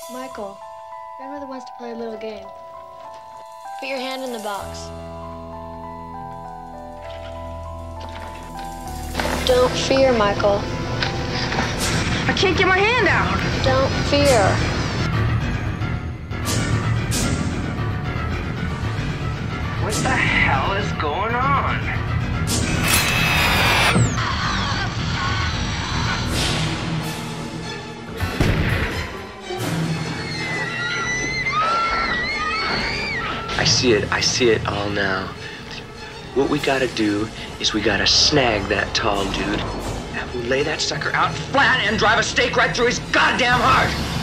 Michael, grandmother wants to play a little game. Put your hand in the box. Don't fear, Michael. I can't get my hand out. Don't fear. What the hell is going on? I see it all now. What we gotta do is we gotta snag that tall dude and we'll lay that sucker out flat and drive a stake right through his goddamn heart.